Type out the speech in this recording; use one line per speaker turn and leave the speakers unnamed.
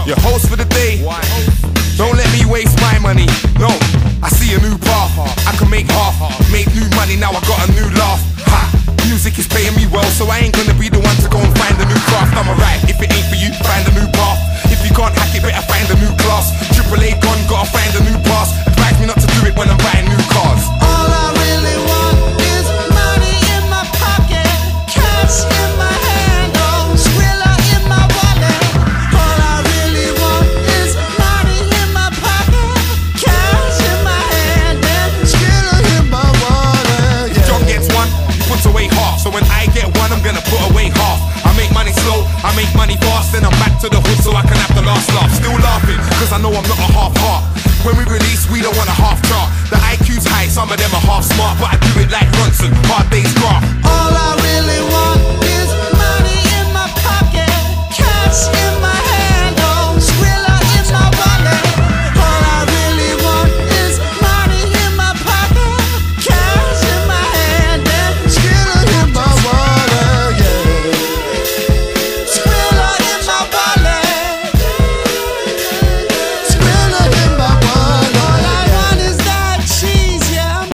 Your host for the day. Don't let me waste my money. No, I see a new path. I can make half, make new money. Now I got a new laugh. Ha! Music is paying me well, so I ain't gonna be the one to go and find a new craft. I'm alright. If it ain't for you, find a new path. If you can't hack it, better find a new class. Triple A gone, gotta find a new pass. Advise me not to do it when I'm buying new cars.
All I really want is money in my pocket, cash in my hand, oh, Skrilla in my wallet. All I really want is money in my pocket, cash in my hand, and Skrilla in my wallet.
If John gets one, he puts away half. So when I get one, I'm gonna put away half. I make money slow, I make money fast, then I'm back to the hood so I can have the last laugh. Still laughing, cause I know I'm not a half heart. When we release, we don't want a half chart. The IQ's high, some of them are half smart, but I do it like Ronson, hard day's graft.
All